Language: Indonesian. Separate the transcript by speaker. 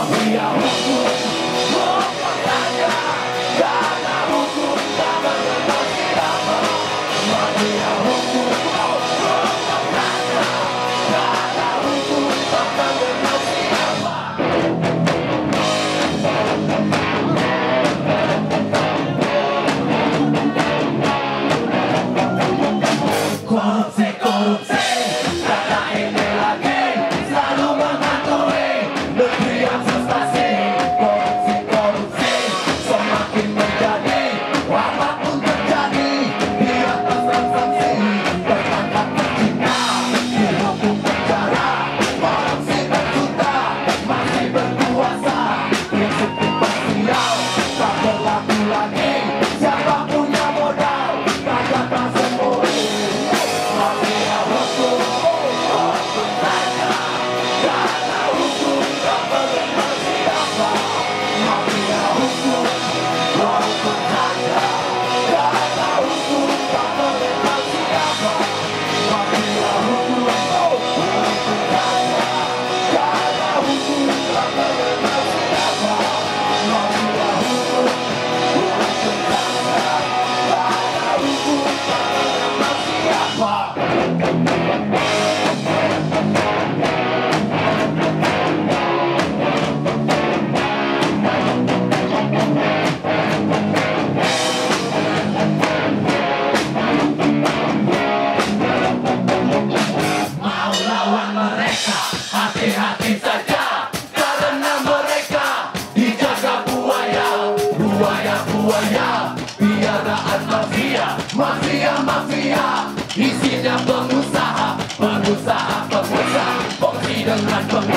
Speaker 1: Mafia hukum, hukum saja. Karena hukum tak mengenal siapa. Mafia hukum, hukum saja. Karena hukum tak mengenal siapa. Korupsi, korupsi, kata ini lagi selalu menghantui negeri yang frustasi. Korupsi, korupsi, semakin menjadi apapun terjadi di atas transaksi. Tertangkap tercina, dihukum penjara, korupsi berjuta, masih berkuasa. Prinsip imparsial tak berlaku lagi. Siapa punya modal, katakan semua. Mafia hukum, hukum saja. Karena hukum tak mengenal siapa. Mafia hukum, hukum saja. Karena hukum tak mengenal siapa. Mafia hukum, hukum saja. Karena hukum tak mengenal siapa. Mafia hukum, hukum saja. Karena hukum tak mengenal siapa. Mau lawan mereka, hati-hati saja. Karena mereka dijaga buaya. Buaya-buaya, piaraan mafia. Mafia-mafia, isinya pengusaha. Pengusaha-pengusaha, kongsi dengan pengusaha.